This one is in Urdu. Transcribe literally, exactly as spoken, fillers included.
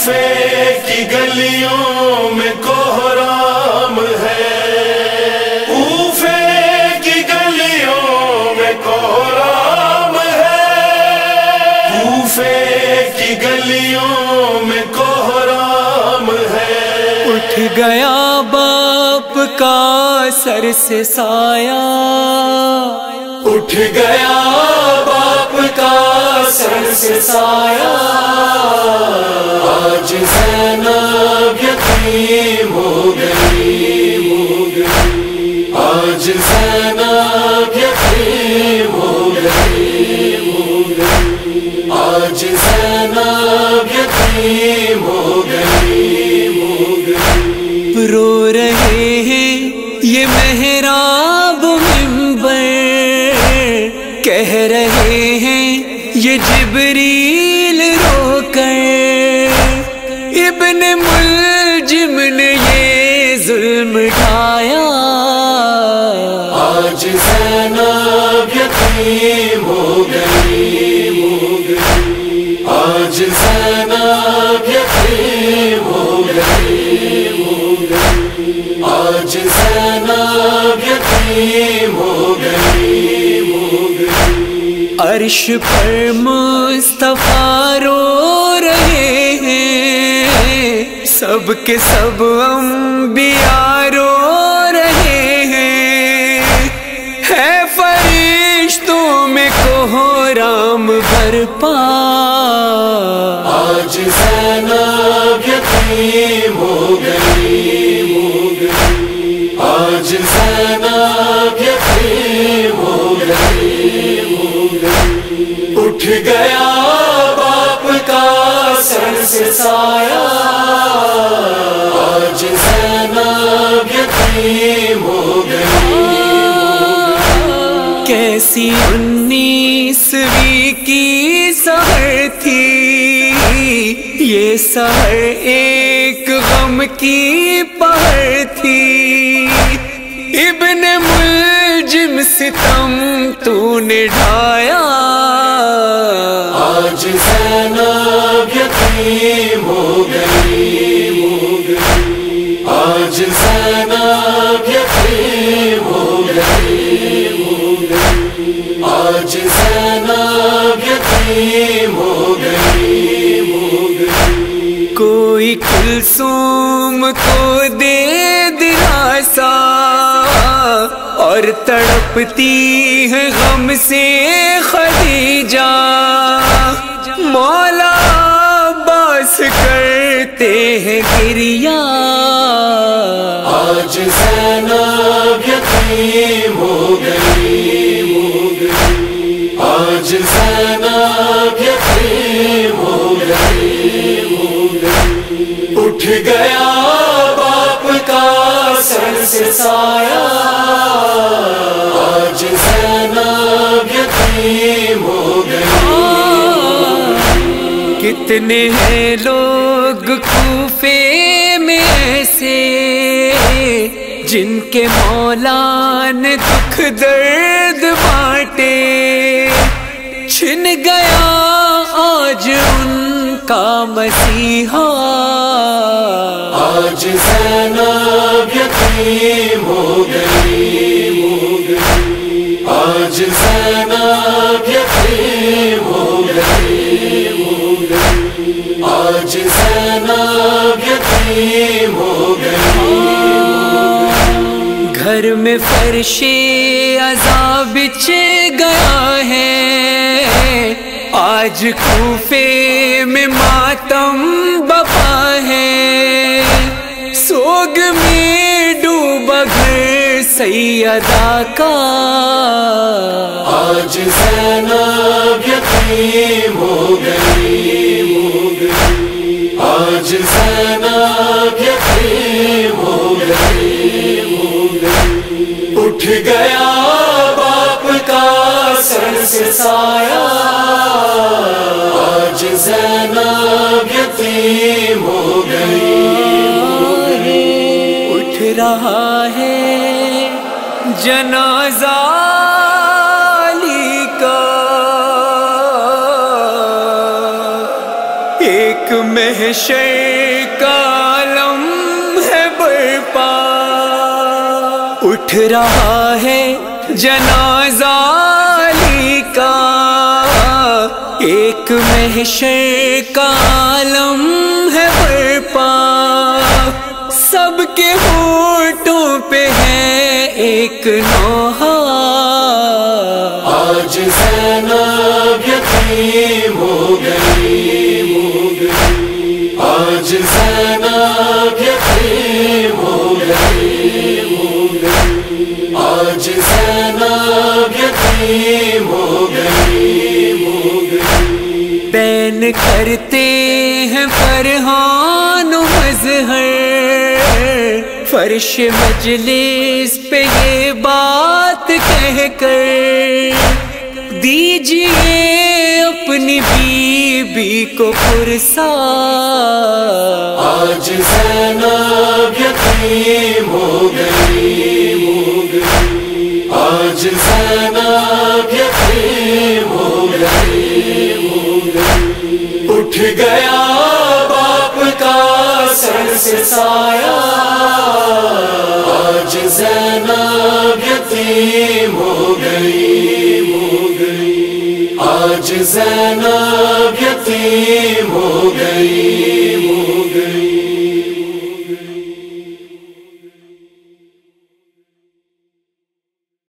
کوفے کی گلیوں میں کوہرام ہے، کوفے کی گلیوں میں کوہرام ہے، کوفے کی گلیوں میں کوہرام ہے۔ اٹھ گیا باپ کا سر سے سایہ، اٹھ گیا باپ کا سر سے سایہ، آج زینب یتیم ہو گئی، آج زینب یتیم ہو گئی، آج زینب یتیم ہو گئی۔ رو رہے ہیں یہ محراب منبر، کہہ رہے ہیں یہ جبریل رو کر، ابن ملجم نے یہ ظلم ڈھایا، آج زینب یتیم ہو گئی، آج زینب یتیم ہو گئی، آج زینب یتیم ہو گئی۔ عرش پر مصطفیٰ رو رہے ہیں، سب کے سب انبیاء رو رہے ہیں، ہے فرشتوں میں کوہرام برپا، آج زینب یتیم ہو گئی، آج زینب یتیم ہو گئی، اٹھ گیا باپ کا سر سے سایہ، آج زینب یتیم ہو گئی۔ کیسی انیسویں کی سحر تھی یہ، سحر ایک غم کی پہر تھی، ابن ملجم ستم تو نے ڈھایا، آج زینب یتیم ہو گئی، آج زینب یتیم ہو گئی، آج زینب یتیم ہو گئی۔ کوئی کلثوم کو دے دلاسا، اور تڑپتی ہے غم سے خدیجہ، مولا عباس کرتے ہیں گریہ، آج زینب یتیم ہو گئی، آج زینب یتیم ہو گئی، اٹھ گیا باپ کا سر سے سایہ، آج زینب یتیم ہو گئی۔ کتنے ہیں لوگ کوفے میں ایسے جن کے مولا نے دکھ درد بانٹے، چھن گیا آج ان کا مسیحا، آج زینب یتیم ہو گئی، آج زینب یتیم ہو گئی، آج زینب یتیم ہو گئی۔ گھر میں فرش عزا بچھ گیا ہے، آج کوفے میں ماتم بپا ہے، سوگ میں ڈوبا گھر سیدہ کا، آج زینب یتیم ہو گئی، آج زینب یتیم ہو گئی، اٹھ گیا باپ کا سر سے سایہ، آج زینب یتیم ہو گئی۔ اٹھ رہا ہے جنازہ علی کا، ایک محشر کا عالم ہے برپا، اٹھ رہا ہے جنازہ علی کا، ایک محشر کا عالم ہے برپا، سب کے ہونٹوں پہ ہے ایک نوحہ، آج زینب یتیم ہو گئی، آج زینب یتیم ہو گئی، آج زینب یتیم ہو گئی، بین کرتے ہیں فرحان و مظہر، فرش مجلس پہ یہ بات کہہ کر، دیجئے اپنی بی بی کو پرسا، آج زینب یتیم ہو گئی، آج زینب یتیم ہو گئی، اٹھ گیا باپ کا سر سے سایہ، آج زینب یتیم ہو گئی، آج زینب یتیم ہو گئی۔